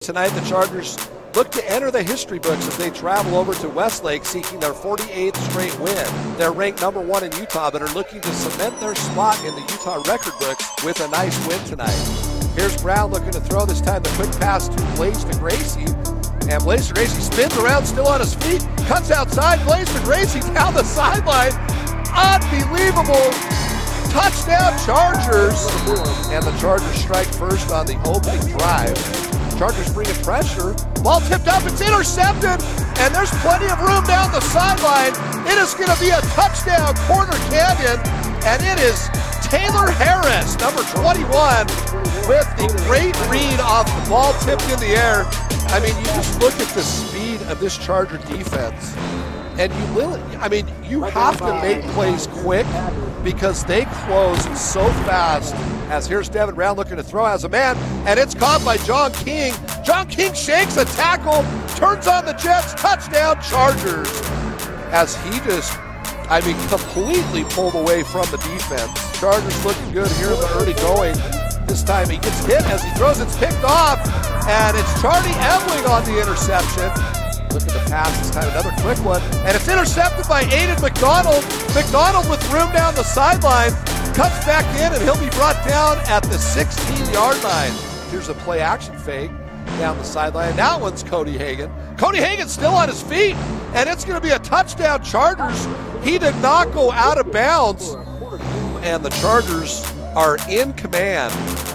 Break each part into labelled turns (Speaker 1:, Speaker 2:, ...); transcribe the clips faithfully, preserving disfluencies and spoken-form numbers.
Speaker 1: Tonight, the Chargers look to enter the history books as they travel over to Westlake seeking their forty-eighth straight win. They're ranked number one in Utah, but are looking to cement their spot in the Utah record books with a nice win tonight. Here's Brown looking to throw, this time the quick pass to Blaze DeGracie. And Blaze DeGracie spins around, still on his feet, cuts outside, Blaze DeGracie down the sideline. Unbelievable. Touchdown Chargers. And the Chargers strike first on the opening drive. Chargers bringing pressure. Ball tipped up, it's intercepted, and there's plenty of room down the sideline. It is going to be a touchdown, Corner Canyon, and it is Taylor Harris, number twenty-one, with the great read off the ball tipped in the air. I mean, you just look at the speed of this Charger defense, and you will, I mean, you have to make plays quick because they close so fast. As here's Devin Brown looking to throw as a man, and it's caught by John King. John King shakes a tackle, turns on the Jets, touchdown Chargers. As he just, I mean, completely pulled away from the defense. Chargers looking good here in the early going. This time he gets hit as he throws, it's picked off, and it's Charlie Ebling on the interception. Looking to pass, this time another quick one, and it's intercepted by Aiden McDonald. McDonald with room down the sideline, cuts back in, and he'll be brought down at the sixteen-yard line. Here's a play action fake down the sideline. That one's Cody Hagan. Cody Hagan still on his feet, and it's going to be a touchdown Chargers. He did not go out of bounds, and the Chargers are in command.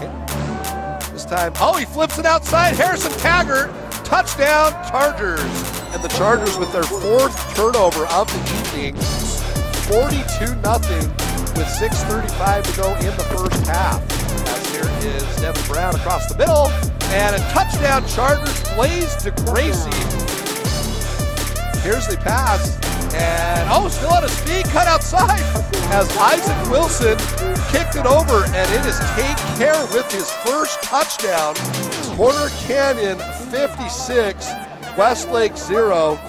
Speaker 1: This time, oh, he flips it outside. Harrison Taggart, touchdown Chargers. And the Chargers with their fourth turnover of the evening, forty-two nothing with six thirty-five to go in the first half. As here is Devin Brown across the middle, and a touchdown Chargers. Blaze DeGracie. Here's the pass, and oh, still on his feet, cut outside as Isaac Wilson kicked it over, and it is Tate Care with his first touchdown. Corner Canyon fifty-six, Westlake zero.